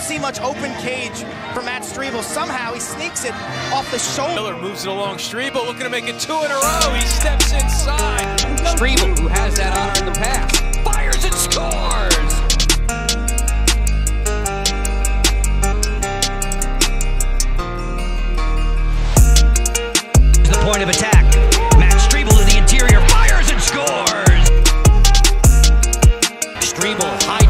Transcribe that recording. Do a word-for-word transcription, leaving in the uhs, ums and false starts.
see much open cage for Matt Striebel. Somehow he sneaks it off the shoulder. Miller moves it along. Striebel looking to make it two in a row. He steps inside. Striebel, who has that honor in the past, fires and scores! The point of attack. Matt Striebel to the interior, fires and scores! Striebel high